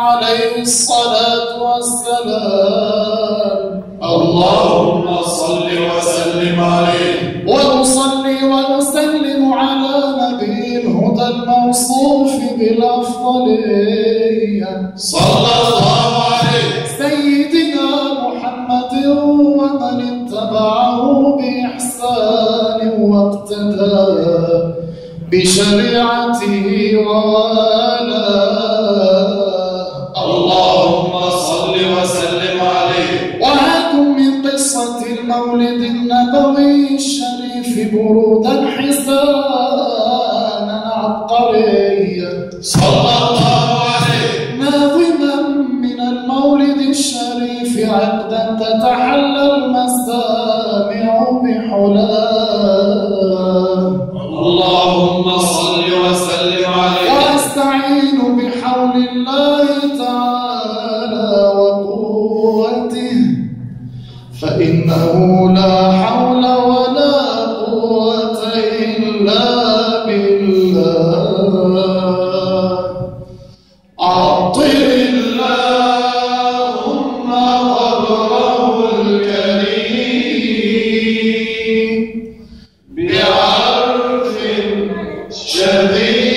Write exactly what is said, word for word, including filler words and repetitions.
عليه الصلاة والسلام. اللهم صل وسلم عليه. ونصلي ونسلم على نبي الهدى الموصوف بالأفضلية صلى الله عليه سيدنا محمد ومن اتبعه بإحسان واقتدى بشريعته ووالاه. اللهم صل وسلم عليه. وهاكم من قصة المولد النبوي الشريف برودا حسانا عبقريا صلى الله عليه ناظما من المولد الشريف عقدا تتحلى المسامع بحلاه. اللهم صل وسلم عليه. واستعين بحول الله تعالى وقوته فإنه لا حول ولا قوة إلا بالله. عطر اللهم قبره الكريم بعرف شديد